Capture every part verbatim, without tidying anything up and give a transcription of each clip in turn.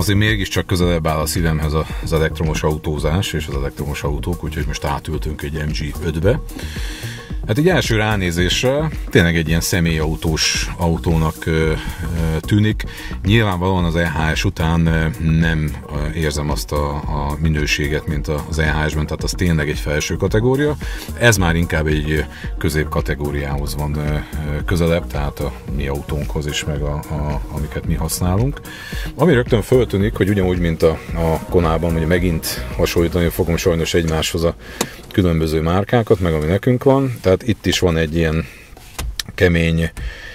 azért mégiscsak közelebb áll a szívemhez az elektromos autózás és az elektromos autók, úgyhogy most átültünk egy em gé ötbe. Hát így első ránézésre tényleg egy ilyen személyautós autónak ö, ö, tűnik. Nyilvánvalóan az e há es után ö, nem ö, érzem azt a, a minőséget, mint az e há esben, tehát az tényleg egy felső kategória. Ez már inkább egy közép kategóriához van ö, közelebb, tehát a mi autónkhoz is, meg a, a, amiket mi használunk. Ami rögtön föltűnik, hogy ugyanúgy, mint a, a Konában, hogy megint hasonlítani fogom sajnos egymáshoz a különböző márkákat, meg ami nekünk van. Tehát itt is van egy ilyen kemény,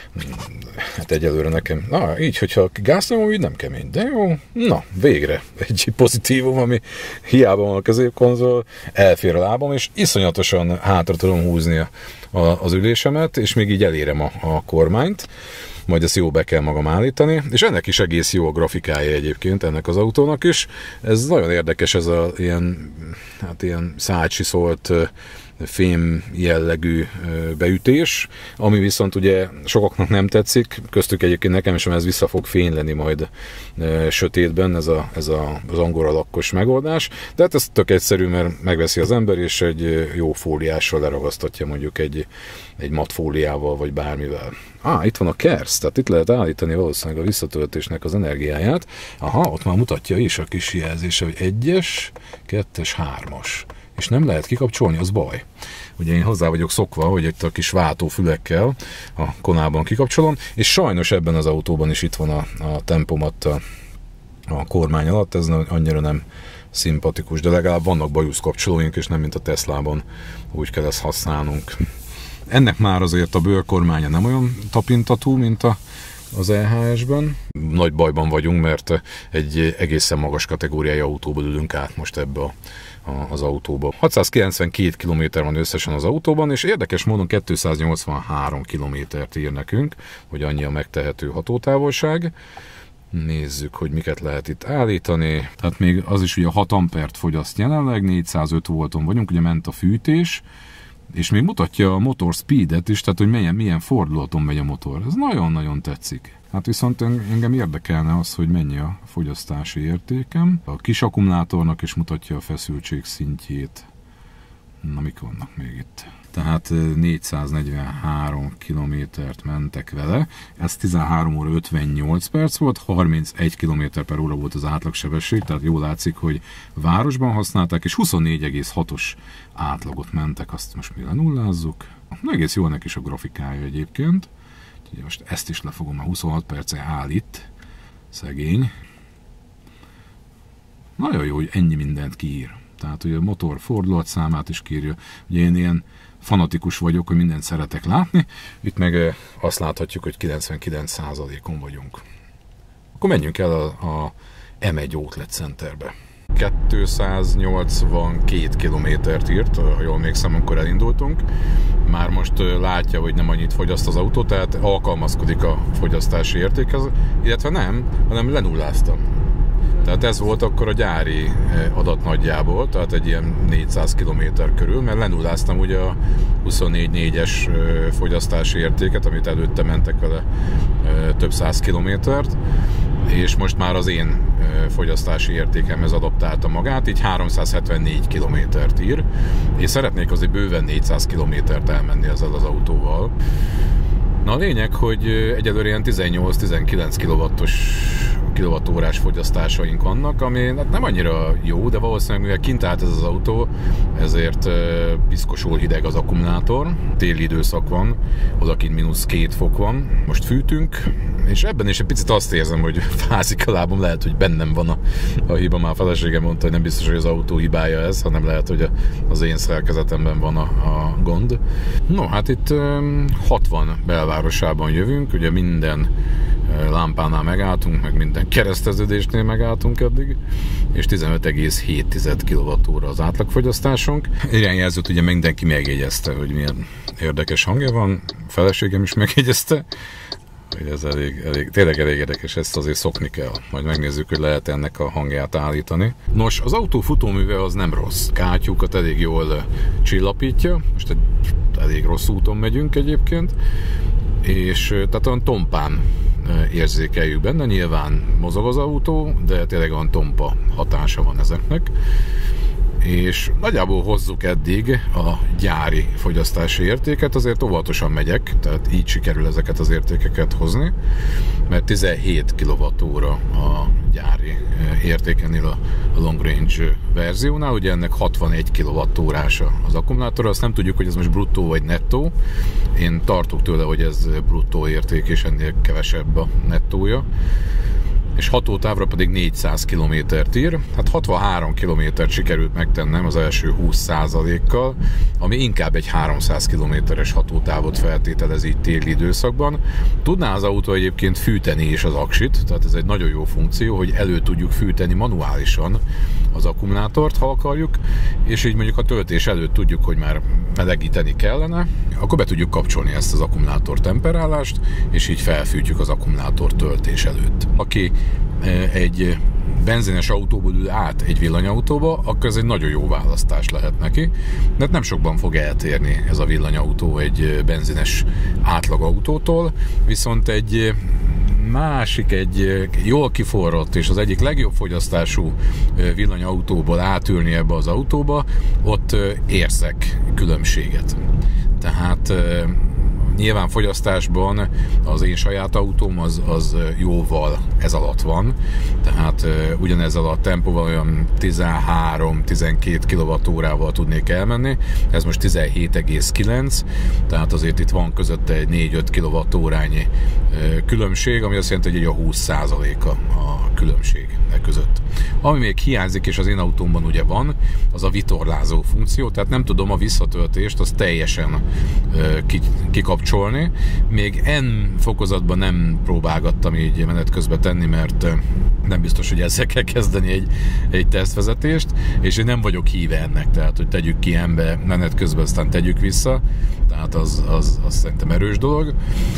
hát egyelőre nekem, na így, hogyha gáznyomom, így nem kemény, de jó, na, végre egy pozitívum, ami hiába van a középkonzol, elfér a lábam, és iszonyatosan hátra tudom húzni a, a, az ülésemet, és még így elérem a, a kormányt, majd ezt jó be kell magam állítani, és ennek is egész jó a grafikája egyébként, ennek az autónak is. Ez nagyon érdekes, ez a ilyen, hát ilyen szájcsiszolt fém jellegű beütés, ami viszont ugye sokaknak nem tetszik, köztük egyébként nekem is, ez vissza fog fényleni majd sötétben, ez, a, ez a, az angora lakkos megoldás, de hát ez tök egyszerű, mert megveszi az ember, és egy jó fóliással leragasztatja mondjuk egy, egy mat fóliával, vagy bármivel. Ah, itt van a KERSZ, tehát itt lehet állítani valószínűleg a visszatöltésnek az energiáját. Aha, ott már mutatja is a kis jelzése, hogy egyes, kettes, hármas. És nem lehet kikapcsolni, az baj. Ugye én hozzá vagyok szokva, hogy itt a kis váltófülekkel a Konában kikapcsolom, és sajnos ebben az autóban is itt van a, a tempomat a, a kormány alatt, ez annyira nem szimpatikus, de legalább vannak bajuszkapcsolóink, és nem mint a Teslában úgy kell ezt használnunk. Ennek már azért a bőrkormánya nem olyan tapintatú, mint a, az e há esben. Nagy bajban vagyunk, mert egy egészen magas kategóriai autóból ülünk át most ebbe a az autóba. hatszázkilencvenkét kilométer van összesen az autóban, és érdekes módon kétszáznyolcvanhárom kilométert ír nekünk, hogy annyi a megtehető hatótávolság. Nézzük, hogy miket lehet itt állítani. Tehát még az is ugye hat ampert fogyaszt jelenleg, négyszázöt volton vagyunk, ugye ment a fűtés, és még mutatja a motor speedet is, tehát hogy milyen, milyen fordulaton megy a motor. Ez nagyon-nagyon tetszik. Hát viszont engem érdekelne az, hogy mennyi a fogyasztási értékem. A kis akkumulátornak is mutatja a feszültség szintjét. Na, mik vannak még itt? Tehát négyszáznegyvenhárom kilométert mentek vele. Ez tizenhárom óra ötvennyolc perc volt, harmincegy kilométer per óra volt az átlagsebesség, tehát jól látszik, hogy városban használták, és huszonnégy egész hatos átlagot mentek, azt most mi lenullázzuk. Egész jól neki is a grafikája egyébként. Most ezt is lefogom, a huszonhat perce állít, szegény. Nagyon jó, hogy ennyi mindent kiír. Tehát, hogy a motor fordulatszámát is kírja. Ugye én ilyen fanatikus vagyok, hogy mindent szeretek látni. Itt meg azt láthatjuk, hogy kilencvenkilenc százalékon vagyunk. Akkor menjünk el a, a em egy Outlet Centerbe. kétszáznyolcvankét kilométert írt, ha jól emlékszem, amikor elindultunk. Már most látja, hogy nem annyit fogyaszt az autó, tehát alkalmazkodik a fogyasztási értékhez, illetve nem, hanem lenulláztam. Tehát ez volt akkor a gyári adat nagyjából, tehát egy ilyen négyszáz kilométer körül, mert lenulláztam ugye a huszonnégy négyes fogyasztási értéket, amit előtte mentek vele több száz kilométert, és most már az én fogyasztási értékemhez adaptálta magát, így háromszázhetvennégy kilométert ír, és szeretnék azért bőven négyszáz kilométert elmenni ezzel az autóval. Na a lényeg, hogy egyelőre ilyen tizennyolc-tizenkilenc kilowattórás fogyasztásaink vannak, ami hát nem annyira jó, de valószínűleg mivel kint állt ez az autó, ezért piszkosul hideg az akkumulátor. Téli időszak van, odakint mínusz két fok van, most fűtünk, és ebben is egy picit azt érzem, hogy fázik a lábam, lehet, hogy bennem van a, a hiba, már a feleségem mondta, hogy nem biztos, hogy az autó hibája ez, hanem lehet, hogy az én szerkezetemben van a, a gond. No, hát itt hatvan belvárosában jövünk, ugye minden lámpánál megálltunk, meg minden kereszteződésnél megálltunk eddig, és tizenöt egész hét kilovattóra az átlagfogyasztásunk. Irányjelzőt ugye mindenki megjegyezte, hogy milyen érdekes hangja van, a feleségem is megjegyezte, hogy ez elég, elég, tényleg elég érdekes, ezt azért szokni kell. Majd megnézzük, hogy lehet ennek a hangját állítani. Nos, az autó futóműve az nem rossz. Kátyúkat elég jól csillapítja, most egy elég rossz úton megyünk egyébként, és tehát olyan tompán érzékeljük benne. Nyilván mozog az autó, de tényleg olyan tompa hatása van ezeknek. És nagyjából hozzuk eddig a gyári fogyasztási értéket, azért óvatosan megyek, tehát így sikerül ezeket az értékeket hozni, mert tizenhét kilovattóra a gyári értékenél a long range verziónál, ugye ennek hatvanegy kilovattórása az akkumulátor, azt nem tudjuk, hogy ez most bruttó vagy nettó, én tartok tőle, hogy ez bruttó érték, és ennél kevesebb a nettója, és hatótávra pedig négyszáz kilométert ír. Hát hatvanhárom kilométert sikerült megtennem az első húsz százalékkal, ami inkább egy háromszáz kilométeres hatótávot feltételez így téli időszakban. Tudná az autó egyébként fűteni is az aksit, tehát ez egy nagyon jó funkció, hogy elő tudjuk fűteni manuálisan az akkumulátort, ha akarjuk, és így mondjuk a töltés előtt tudjuk, hogy már melegíteni kellene, akkor be tudjuk kapcsolni ezt az akkumulátor temperálást, és így felfűtjük az akkumulátor töltés előtt. Aki egy benzines autóból ül át egy villanyautóba, akkor ez egy nagyon jó választás lehet neki, de nem sokban fog eltérni ez a villanyautó egy benzines átlagautótól, viszont egy másik, egy jól kiforrott és az egyik legjobb fogyasztású villanyautóból átülni ebbe az autóba, ott érzek különbséget. Tehát nyilván fogyasztásban az én saját autóm az, az jóval ez alatt van, tehát uh, ugyanezzel a tempóval olyan tizenhárom-tizenkét kilowattórával tudnék elmenni, ez most tizenhét egész kilenc, tehát azért itt van közötte egy négy-öt kilowattórányi uh, különbség, ami azt jelenti, hogy egy a húsz százaléka a különbség e között. Ami még hiányzik, és az én autómban ugye van, az a vitorlázó funkció, tehát nem tudom a visszatöltést, azt teljesen uh, kikapcsolni. Még N fokozatban nem próbálgattam így menet közben tenni, mert nem biztos, hogy ezzel kell kezdeni egy, egy tesztvezetést, és én nem vagyok híve ennek, tehát hogy tegyük ki N-be menet közben, aztán tegyük vissza, tehát az, az, az szerintem erős dolog,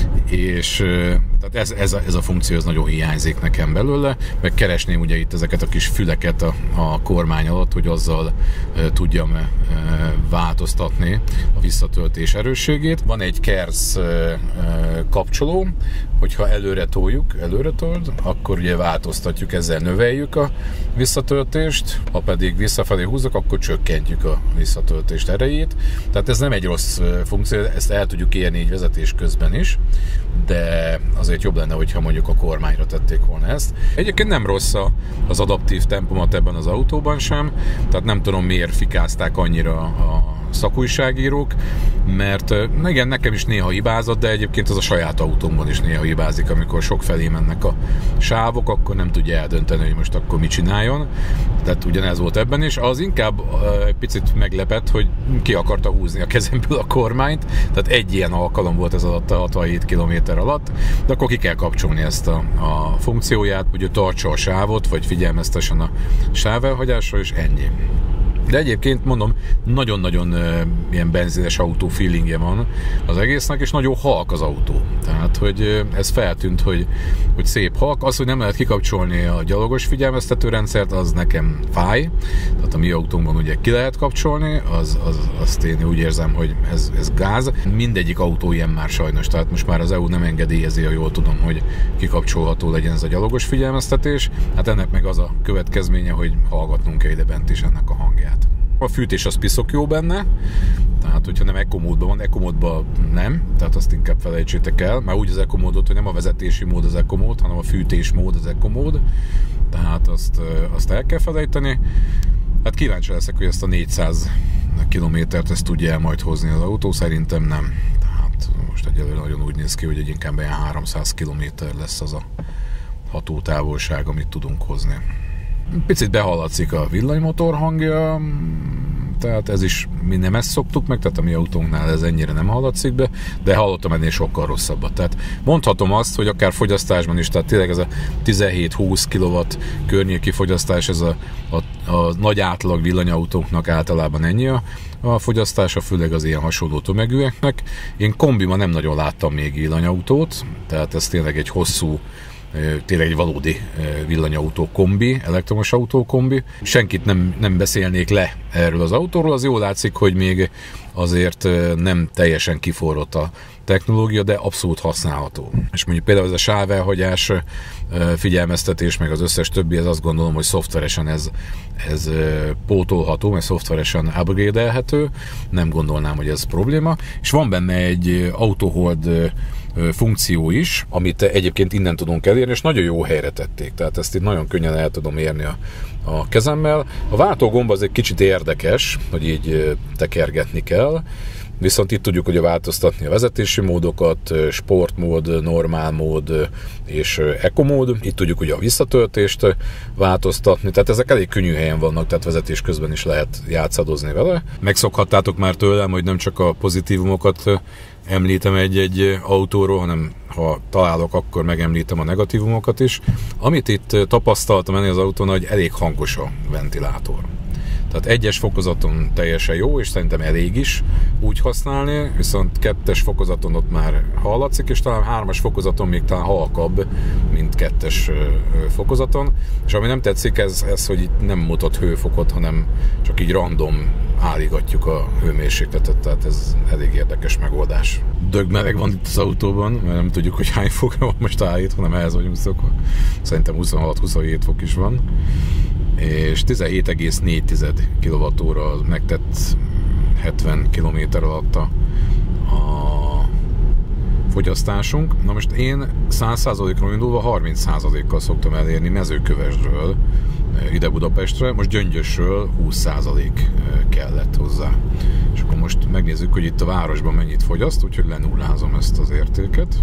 és tehát ez, ez, a, ez a funkció ez nagyon hiányzik nekem belőle, meg keresném ugye itt ezeket a kis füleket a, a kormány alatt, hogy azzal e, tudjam e, változtatni a visszatöltés erősségét. Van egy KERS e, e, kapcsoló, hogyha előre toljuk, előre told, akkor ugye változtatjuk, ezzel növeljük a visszatöltést, ha pedig visszafelé húzok, akkor csökkentjük a visszatöltést erejét. Tehát ez nem egy rossz funkció, ezt el tudjuk érni így vezetés közben is, de azért jobb lenne, hogyha mondjuk a kormányra tették volna ezt. Egyébként nem rossz az adaptív tempomat ebben az autóban sem, tehát nem tudom miért fikázták annyira a szakújságírók, mert igen, nekem is néha hibázott, de egyébként az a saját autómban is néha hibázik, amikor sok felé mennek a sávok, akkor nem tudja eldönteni, hogy most akkor mit csináljon. Tehát ugyanez volt ebben is. Az inkább egy picit meglepett, hogy ki akarta húzni a kezemből a kormányt, tehát egy ilyen alkalom volt ez alatt a hatvanhét kilométer alatt, de akkor ki kell kapcsolni ezt a, a funkcióját, hogy ő tartsa a sávot, vagy figyelmeztessen a sávelhagyásra, és ennyi. De egyébként mondom, nagyon-nagyon uh, ilyen benzines autó feelingje van az egésznek, és nagyon halk az autó. Tehát, hogy uh, ez feltűnt, hogy, hogy szép halk. Az, hogy nem lehet kikapcsolni a gyalogos figyelmeztetőrendszert, az nekem fáj. Tehát a mi autónkban ugye ki lehet kapcsolni, az, az, azt én úgy érzem, hogy ez, ez gáz. Mindegyik autó ilyen már sajnos, tehát most már az é u nem engedélyezi, ha jól tudom, hogy kikapcsolható legyen ez a gyalogos figyelmeztetés. Hát ennek meg az a következménye, hogy hallgatnunk kell ide bent is ennek a hangját. A fűtés az piszok jó benne, tehát hogyha nem Eco módban van, Eco módban nem, tehát azt inkább felejtsétek el, már úgy az Eco módot, hogy nem a vezetési mód az Eco mód, hanem a fűtés mód az Eco mód, tehát azt, azt el kell felejteni. Hát kíváncsi leszek, hogy ezt a négyszáz kilométert ezt tudja el majd hozni az autó, szerintem nem. Tehát most egyelőre nagyon úgy néz ki, hogy egy inkább ilyen háromszáz kilométer lesz az a hatótávolság, amit tudunk hozni. Picit behallatszik a villanymotor hangja, tehát ez is, mi nem ezt szoktuk meg, tehát a mi autónknál ez ennyire nem hallatszik be, de hallottam ennél sokkal rosszabbat. Tehát mondhatom azt, hogy akár fogyasztásban is, tehát tényleg ez a tizenhét-húsz kilowatt környéki fogyasztás, ez a, a, a nagy átlag villanyautóknak általában ennyi a, a fogyasztása, főleg az ilyen hasonló tömegűeknek. Én kombiban nem nagyon láttam még villanyautót, tehát ez tényleg egy hosszú, tényleg egy valódi villanyautó kombi, elektromos autó kombi. Senkit nem, nem beszélnék le erről az autóról, az jól látszik, hogy még azért nem teljesen kiforrott a, technológia, de abszolút használható. És mondjuk például ez a sávelhagyás figyelmeztetés, meg az összes többi, ez azt gondolom, hogy szoftveresen ez, ez pótolható, mert szoftveresen upgrade-elhető, nem gondolnám, hogy ez probléma. És van benne egy auto-hold funkció is, amit egyébként innen tudunk elérni, és nagyon jó helyre tették, tehát ezt itt nagyon könnyen el tudom érni a, a kezemmel. A váltógomb az egy kicsit érdekes, hogy így tekergetni kell, viszont itt tudjuk ugye változtatni a vezetési módokat, sportmód, normálmód és eco-mód. Itt tudjuk ugye a visszatöltést változtatni, tehát ezek elég könnyű helyen vannak, tehát vezetés közben is lehet játszadozni vele. Megszokhattátok már tőlem, hogy nem csak a pozitívumokat említem egy-egy autóról, hanem ha találok, akkor megemlítem a negatívumokat is. Amit itt tapasztaltam ennél az autón, hogy elég hangos a ventilátor. Tehát egyes fokozaton teljesen jó, és szerintem elég is úgy használni, viszont kettes fokozaton ott már hallatszik, és talán hármas fokozaton még talán halkabb, mint kettes fokozaton. És ami nem tetszik, ez, ez hogy itt nem mutat hőfokot, hanem csak így random állítgatjuk a hőmérsékletet, tehát ez elég érdekes megoldás. Dögmeleg van itt az autóban, mert nem tudjuk, hogy hány fokra van most állít, hanem ehhez vagyunk szokva. Szerintem huszonhat-huszonhét fok is van. És tizenhét egész négy kilovattóra megtett hetven kilométer alatt a, a fogyasztásunk. Na most én száz százalékról indulva harminc százalékkal szoktam elérni Mezőkövesdről ide Budapestre, most Gyöngyösről húsz százalék kellett hozzá. És akkor most megnézzük, hogy itt a városban mennyit fogyaszt, úgyhogy lenullázom ezt az értéket.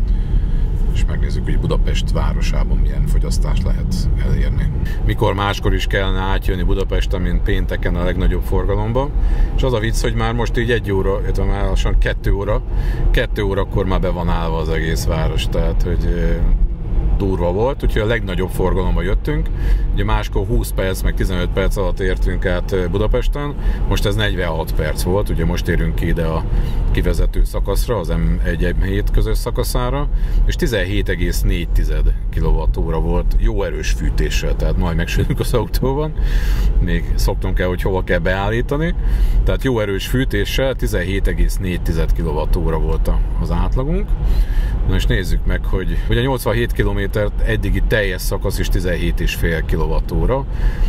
És megnézzük, hogy Budapest városában milyen fogyasztást lehet elérni. Mikor máskor is kellene átjönni Budapesten, mint pénteken a legnagyobb forgalomba. És az a vicc, hogy már most így egy óra, illetve már lassan kettő óra, kettő órakor már be van állva az egész város, tehát hogy durva volt, úgyhogy a legnagyobb forgalomba jöttünk. Ugye máskor húsz perc, meg tizenöt perc alatt értünk át Budapesten, most ez negyvenhat perc volt, ugye most érünk ki ide a kivezető szakaszra, az M egy M hét közös szakaszára, és tizenhét egész négy kilovattóra volt jó erős fűtéssel, tehát majd megsülünk az autóban, még szoktunk el, hogy hova kell beállítani, tehát jó erős fűtéssel tizenhét egész négy kilovattóra volt az átlagunk. Na és nézzük meg, hogy ugye nyolcvanhét kilométert eddigi teljes szakasz is tizenhét egész öt kilovattóra.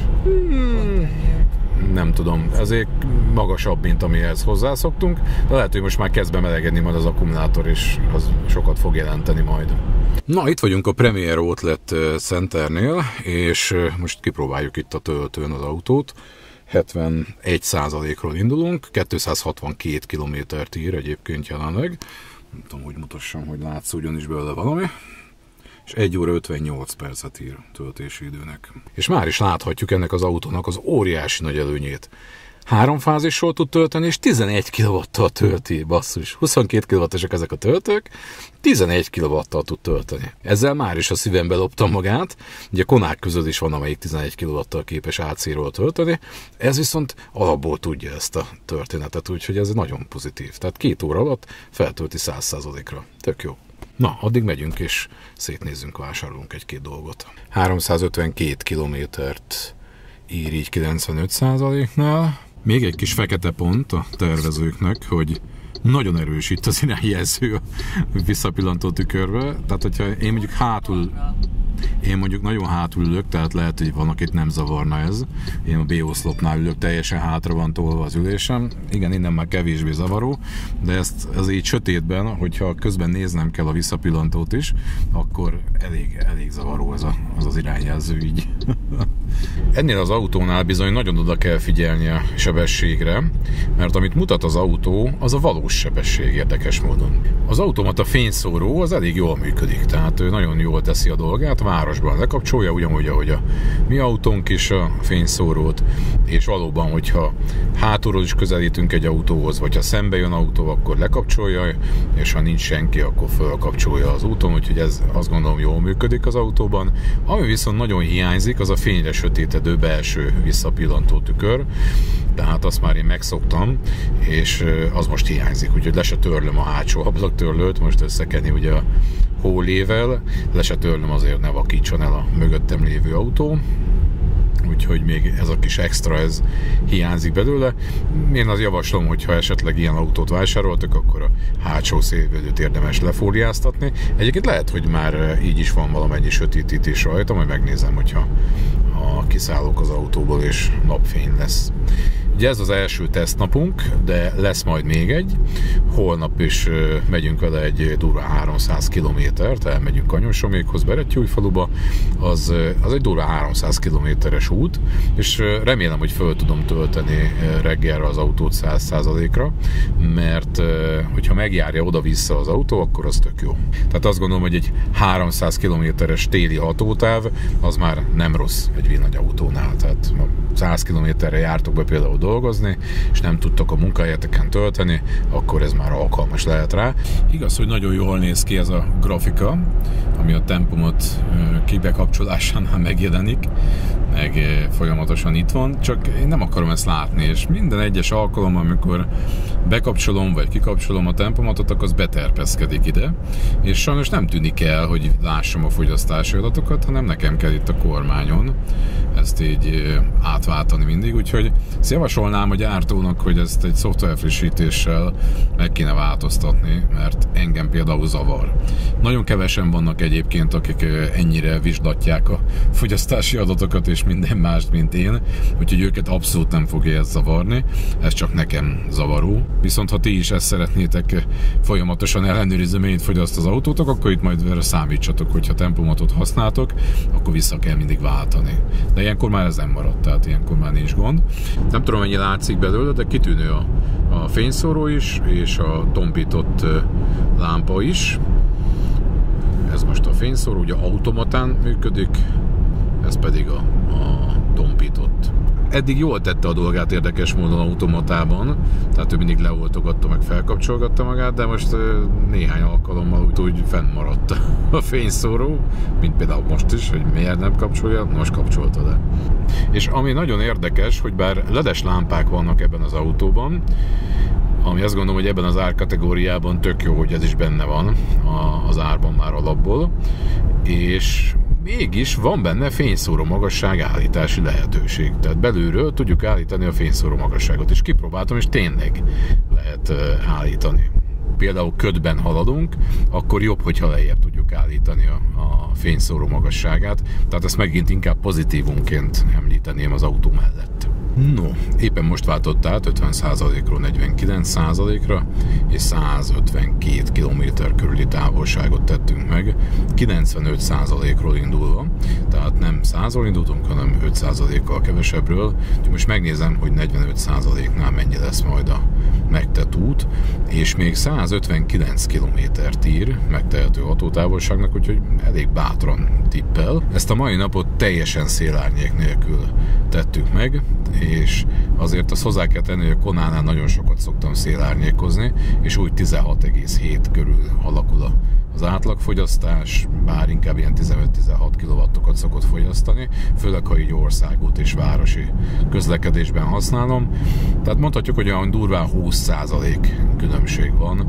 Hmm, nem tudom, ezért magasabb, mint amihez hozzászoktunk, de lehet, hogy most már kezd bemelegedni majd az akkumulátor, és az sokat fog jelenteni majd. Na, itt vagyunk a Premier Outlet Centernél, és most kipróbáljuk itt a töltőn az autót. hetvenegy százalékról indulunk, kétszázhatvankét kilométert ír egyébként jelenleg. Nem tudom, hogy mutassam, hogy látszódjon is belőle valami. És egy óra ötvennyolc percet ír töltési időnek. És már is láthatjuk ennek az autónak az óriási nagy előnyét. Három fázisról tud tölteni, és tizenegy kilowattal tölti, basszus. huszonkét kilowattosak ezek a töltők, tizenegy kilowattal tud tölteni. Ezzel már is a szívembe loptam magát. Ugye Konák között is van, amelyik tizenegy kilowattal képes á cé-ról tölteni. Ez viszont alapból tudja ezt a történetet, úgyhogy ez nagyon pozitív. Tehát két óra alatt feltölti száz százalékra. Tök jó. Na, addig megyünk és szétnézzünk, vásárolunk egy-két dolgot. háromszázötvenkét kilométert ír így kilencvenöt százaléknál. Még egy kis fekete pont a tervezőknek, hogy nagyon erős itt az irányjelző a visszapillantó tükörbe. Tehát, hogyha én mondjuk hátul, én mondjuk nagyon hátul ülök, tehát lehet, hogy van, akit nem zavarna ez. Én a B-oszlopnál ülök, teljesen hátra van tolva az ülésem. Igen, innen már kevésbé zavaró, de ezt az így sötétben, hogyha közben néznem kell a visszapillantót is, akkor elég, elég zavaró ez a, az, az irányjelző így. Ennél az autónál bizony nagyon oda kell figyelni a sebességre, mert amit mutat az autó, az a valós sebesség érdekes módon. Az automata fényszóró az elég jól működik, tehát ő nagyon jól teszi a dolgát, városban lekapcsolja, ugyanúgy, ahogy a mi autónk is a fényszórót, és valóban, hogyha hátulról is közelítünk egy autóhoz, vagy ha szembe jön autó, akkor lekapcsolja, és ha nincs senki, akkor felkapcsolja az úton, úgyhogy ez azt gondolom jól működik az autóban. Ami viszont nagyon hiányzik, az a fényre sötétedő belső visszapillantó tükör, tehát azt már én megszoktam, és az most hiányzik, úgyhogy le se törlöm a hátsó ablaktörlőt, most összekenni ugye a hólével, le se törlöm azért, ne vakítson el a mögöttem lévő autó. úgyhogy még ez a kis extra, ez hiányzik belőle. Én az javaslom, hogyha esetleg ilyen autót vásároltak, akkor a hátsó szélvédőt érdemes lefóliáztatni. Egyébként lehet, hogy már így is van valamennyi sötétítés rajta, majd megnézem, hogyha ha kiszállok az autóból és napfény lesz. Ugye ez az első tesztnapunk, de lesz majd még egy. Holnap is megyünk vele egy durvá háromszáz kilométert, elmegyünk Kanyonsomékhoz, Berettyújfaluba. Az, az egy durvá háromszáz kilométeres út, és remélem, hogy föl tudom tölteni reggelre az autót száz százalékra, mert hogyha megjárja oda-vissza az autó, akkor az tök jó. Tehát azt gondolom, hogy egy háromszáz kilométeres téli hatótáv, az már nem rossz egy villanyautónál. Tehát száz kilométerre jártok be például dolgozni, és nem tudtok a munkahelyeteken tölteni, akkor ez már alkalmas lehet rá. Igaz, hogy nagyon jól néz ki ez a grafika, ami a Tempomat kibekapcsolásánál megjelenik, meg folyamatosan itt van, csak én nem akarom ezt látni, és minden egyes alkalom, amikor bekapcsolom vagy kikapcsolom a Tempomatot, akkor az beterpeszkedik ide, és sajnos nem tűnik el, hogy lássam a fogyasztási adatokat, hanem nekem kell itt a kormányon ezt így átváltani mindig, úgyhogy ezt javasolnám a gyártónak, hogy ezt egy szoftverfrissítéssel meg kéne változtatni, mert engem például zavar. Nagyon kevesen vannak egyébként, akik ennyire vizslatják a fogyasztási adatokat és minden mást, mint én, úgyhogy őket abszolút nem fogja ezt zavarni, ez csak nekem zavaró. Viszont ha ti is ezt szeretnétek folyamatosan ellenőrizni, mennyit fogyaszt az autótok, akkor itt majd erre számítsatok, hogyha Tempomatot használtok, akkor vissza kell mindig váltani. De ilyenkor már ez nem maradt, tehát ilyenkor már nincs gond. Nem tudom, mennyi látszik belőle, de kitűnő a, a fényszóró is, és a tompított lámpa is. Ez most a fényszóró, ugye automatán működik, ez pedig a, a tompított. Eddig jól tette a dolgát érdekes módon automatában, tehát ő mindig leoltogatta, meg felkapcsolgatta magát, de most néhány alkalommal úgy, úgy fennmaradt a fényszóró, mint például most is, hogy miért nem kapcsolja, most kapcsolta le. És ami nagyon érdekes, hogy bár ledes lámpák vannak ebben az autóban, ami azt gondolom, hogy ebben az árkategóriában tök jó, hogy ez is benne van az árban már alapból, és mégis van benne fényszóró magasság állítási lehetőség. Tehát belülről tudjuk állítani a fényszóró magasságot, és kipróbáltam, és tényleg lehet állítani. Például ködben haladunk, akkor jobb, hogyha lejjebb tudjuk állítani a, a fényszóró magasságát. Tehát ezt megint inkább pozitívunként említeném az autó mellett. No, éppen most váltott át ötven százalékról negyvenkilenc százalékra, és százötvenkét kilométer körüli távolságot tettünk meg, kilencvenöt százalékról indulva, tehát nem százról indultunk, hanem öt százalékkal kevesebbről. Most megnézem, hogy negyvenöt százaléknál mennyi lesz majd a megtett út, és még százötvenkilenc kilométert ír megtehető hatótávolságnak, úgyhogy elég bátran tippel. Ezt a mai napot teljesen szélárnyék nélkül tettük meg, és azért azt hozzá kell tenni, hogy a Konánál nagyon sokat szoktam szélárnyékozni, és úgy tizenhat egész hét körül alakul az átlagfogyasztás, bár inkább ilyen tizenöt-tizenhat kilowattokat szokott fogyasztani, főleg ha így országút és városi közlekedésben használom. Tehát mondhatjuk, hogy olyan durván húsz százalék különbség van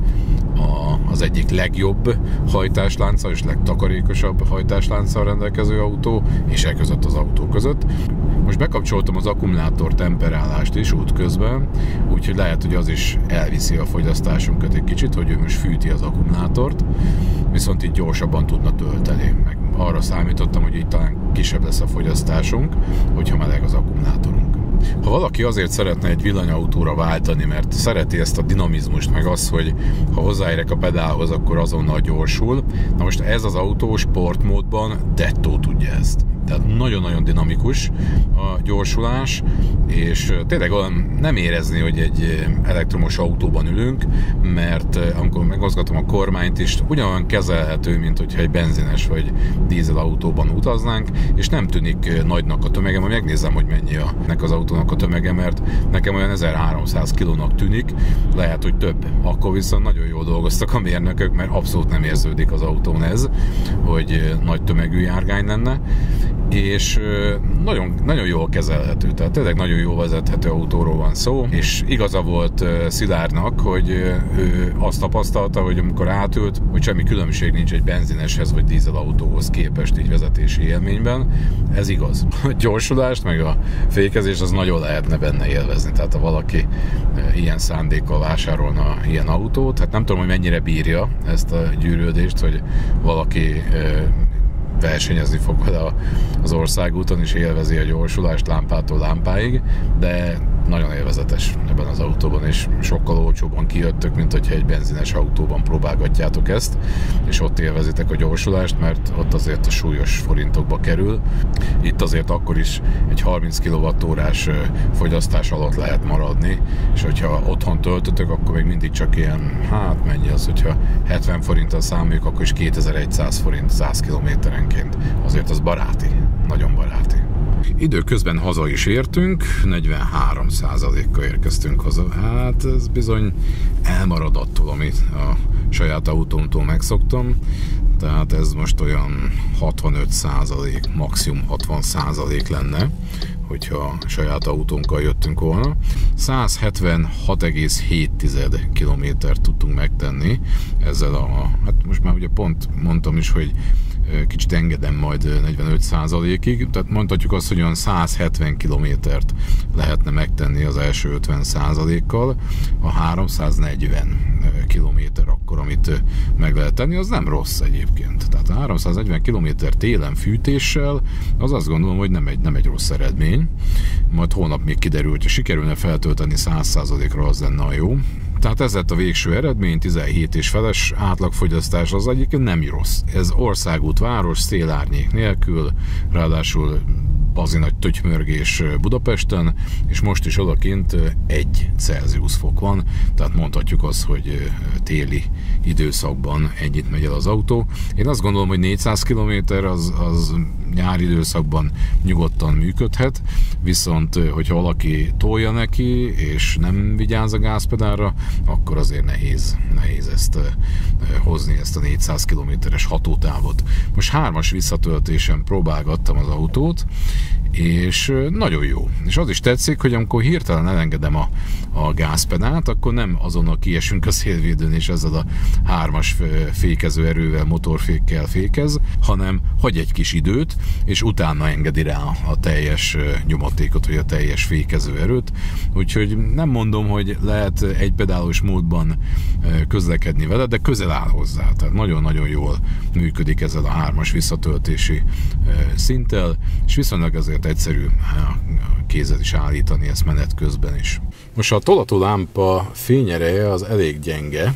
az egyik legjobb hajtáslánccal és legtakarékosabb hajtáslánccal rendelkező autó és e között az autó között. Most bekapcsoltam az akkumulátor temperálást is útközben, úgyhogy lehet, hogy az is elviszi a fogyasztásunkat egy kicsit, hogy ő most fűti az akkumulátort, viszont így gyorsabban tudna tölteni. Meg arra számítottam, hogy így talán kisebb lesz a fogyasztásunk, hogyha meleg az akkumulátorunk. Ha valaki azért szeretne egy villanyautóra váltani, mert szereti ezt a dinamizmust, meg az, hogy ha hozzáérek a pedálhoz, akkor azonnal gyorsul, na most ez az autó sportmódban dettó tudja ezt. Tehát nagyon-nagyon dinamikus a gyorsulás, és tényleg olyan nem érezni, hogy egy elektromos autóban ülünk, mert amikor megmozgatom a kormányt is, ugyanolyan kezelhető, mint hogyha egy benzines vagy dízel autóban utaznánk, és nem tűnik nagynak a tömege, majd megnézem, hogy mennyi a, nek az autónak a tömege, mert nekem olyan ezerháromszáz kilónak tűnik, lehet, hogy több. Akkor viszont nagyon jól dolgoztak a mérnökök, mert abszolút nem érződik az autón ez, hogy nagy tömegű járgány lenne. és nagyon, nagyon jól kezelhető, tehát tényleg nagyon jól vezethető autóról van szó, és igaza volt Szilárdnak, hogy ő azt tapasztalta, hogy amikor átült, hogy semmi különbség nincs egy benzineshez vagy dízelautóhoz képest így vezetési élményben. Ez igaz. A gyorsulást meg a fékezést az nagyon lehetne benne élvezni, tehát ha valaki ilyen szándékkal vásárolna ilyen autót, hát nem tudom, hogy mennyire bírja ezt a gyűrődést, hogy valaki versenyezni fog vele az országúton, és élvezi a gyorsulást lámpától lámpáig, de nagyon élvezetes ebben az autóban, és sokkal olcsóbban kijöttök, mint hogyha egy benzines autóban próbálgatjátok ezt, és ott élvezitek a gyorsulást, mert ott azért a súlyos forintokba kerül. Itt azért akkor is egy harminc kilowattórás fogyasztás alatt lehet maradni, és hogyha otthon töltötök, akkor még mindig csak ilyen, hát mennyi az, hogyha hetven forinttal számoljuk, akkor is kétezer-száz forint száz kilométerenként. Azért az baráti, nagyon baráti. Időközben haza is értünk, negyvenhárom százalékkal érkeztünk haza. Hát ez bizony elmarad attól, amit a saját autómtól megszoktam. Tehát ez most olyan hatvanöt százalék, maximum hatvan százalék lenne, hogyha saját autónkkal jöttünk volna. száz hetvenhat egész hét kilométert tudtunk megtenni ezzel a, hát most már ugye pont mondtam is, hogy kicsit engedem majd negyvenöt százalékig, tehát mondhatjuk azt, hogy olyan száz hetven kilométert lehetne megtenni az első ötven százalékkal, a háromszáznegyven kilométer akkor, amit meg lehet tenni, az nem rossz egyébként. Tehát a háromszáznegyven kilométer télen fűtéssel, az azt gondolom, hogy nem egy, nem egy rossz eredmény. Majd holnap még kiderül, hogyha sikerülne feltölteni száz százalékra, az lenne a jó. Tehát ez lett a végső eredmény, tizenhét és feles átlagfogyasztás, az egyébként nem rossz. Ez országút, város, szélárnyék nélkül, ráadásul bazi nagy tötymörgés Budapesten, és most is odakint egy Celsius fok van, tehát mondhatjuk azt, hogy téli időszakban ennyit megy el az autó. Én azt gondolom, hogy négyszáz kilométer az, az nyári időszakban nyugodtan működhet, viszont hogyha valaki tolja neki, és nem vigyáz a gázpedálra, akkor azért nehéz, nehéz ezt hozni, ezt a négyszáz kilométeres hatótávot. Most hármas visszatöltésen próbálgattam az autót, és nagyon jó. És az is tetszik, hogy amikor hirtelen elengedem a, a gázpedált, akkor nem azonnal kiesünk a szélvédőn, és ezzel a hármas fékező erővel, motorfékkel fékez, hanem hagy egy kis időt, és utána engedi rá a teljes nyomatékot, vagy a teljes fékező erőt. Úgyhogy nem mondom, hogy lehet egypedálos módban közlekedni vele, de közel áll hozzá. Tehát nagyon-nagyon jól működik ezzel a hármas visszatöltési szinttel, és viszonylag azért egyszerű kézzel is állítani ezt menet közben is. Most a tolató lámpa fényereje az elég gyenge,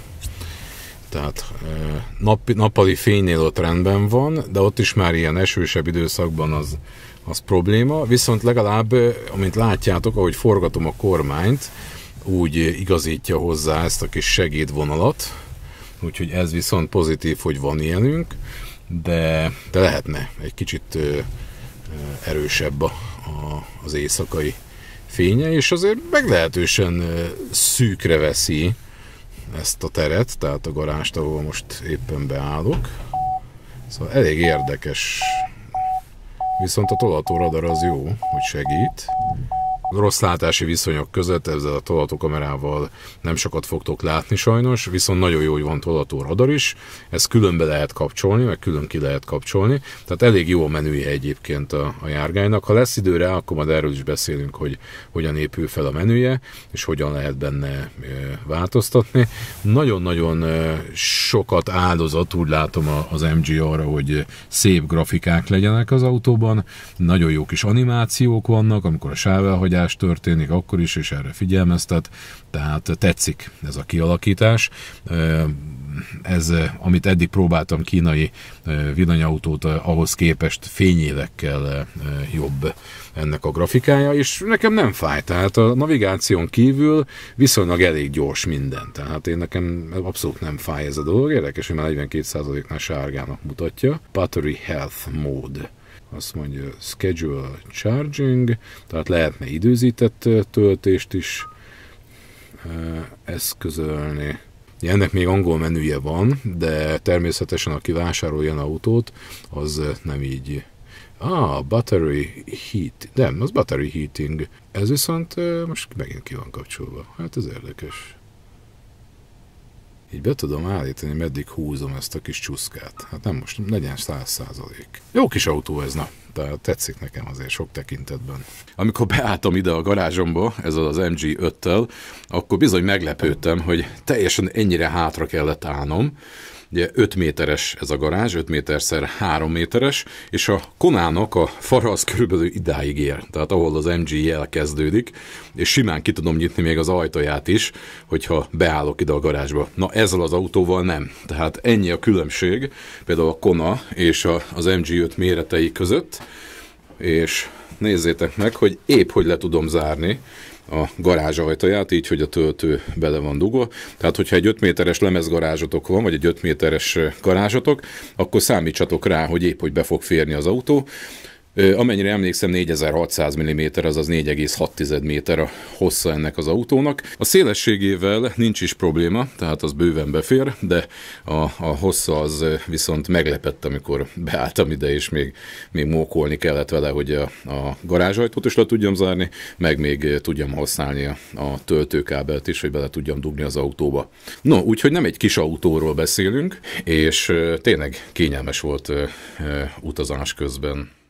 tehát nap, nappali fénynél ott rendben van, de ott is már ilyen esősebb időszakban az, az probléma, viszont legalább, amint látjátok, ahogy forgatom a kormányt, úgy igazítja hozzá ezt a kis segédvonalat, úgyhogy ez viszont pozitív, hogy van ilyenünk, de, de lehetne egy kicsit erősebb a, a, az éjszakai fénye, és azért meglehetősen szűkre veszi ezt a teret, tehát a garást, ahol most éppen beállok. Szóval elég érdekes. Viszont a tolatóradar az jó, hogy segít. Rossz látási viszonyok között ezzel a tolatókamerával nem sokat fogtok látni sajnos, viszont nagyon jó, hogy van tolatóradar is, ezt külön be lehet kapcsolni, meg külön ki lehet kapcsolni, tehát elég jó a menüje egyébként a, a járgánynak. Ha lesz időre, akkor majd erről is beszélünk, hogy hogyan épül fel a menüje, és hogyan lehet benne e, változtatni. Nagyon-nagyon e, sokat áldozat, úgy látom az em gé arra, hogy szép grafikák legyenek az autóban, nagyon jó kis animációk vannak, amikor a sávelhagyás történik, akkor is, és erre figyelmeztet, tehát tetszik ez a kialakítás. Ez, amit eddig próbáltam, kínai villanyautót, ahhoz képest fényélekkel jobb ennek a grafikája, és nekem nem fáj, tehát a navigáción kívül viszonylag elég gyors minden, tehát én nekem abszolút nem fáj ez a dolog, érdekes, hogy már negyvenkét százaléknál sárgának mutatja. Battery Health Mode. Azt mondja, schedule charging, tehát lehetne időzített töltést is eszközölni. Ennek még angol menüje van, de természetesen aki vásárol ilyen autót, az nem így Ah, battery heat. Nem, az battery heating. Ez viszont most megint ki van kapcsolva. Hát ez érdekes. Így be tudom állítani, meddig húzom ezt a kis csuszkát. Hát nem most, legyen száz százalék. Jó kis autó ez, na. Tehát tetszik nekem azért sok tekintetben. Amikor beálltam ide a garázsomba, ez az em gé öttel, akkor bizony meglepődtem, hogy teljesen ennyire hátra kellett állnom. Ugye öt méteres ez a garázs, öt méterszer három méteres, és a Konának a fara az körülbelül idáig ér, tehát ahol az em gé jel kezdődik, és simán ki tudom nyitni még az ajtaját is, hogyha beállok ide a garázsba. Na ezzel az autóval nem. Tehát ennyi a különbség, például a Kona és a, az em gé öt méretei között, és nézzétek meg, hogy épp hogy le tudom zárni a garázs ajtaját, így, hogy a töltő bele van dugva. Tehát, hogyha egy öt méteres lemezgarázsotok van, vagy egy öt méteres garázsotok, akkor számítsatok rá, hogy épp hogy be fog férni az autó. Amennyire emlékszem, négyezer-hatszáz milliméter, azaz négy egész hat méter a hossza ennek az autónak. A szélességével nincs is probléma, tehát az bőven befér, de a, a hossza az viszont meglepett, amikor beálltam ide, és még, még mókolni kellett vele, hogy a, a garázsajtót is le tudjam zárni, meg még tudjam használni a, a töltőkábelt is, hogy bele tudjam dugni az autóba. No, úgyhogy nem egy kis autóról beszélünk, és tényleg kényelmes volt utazás közben.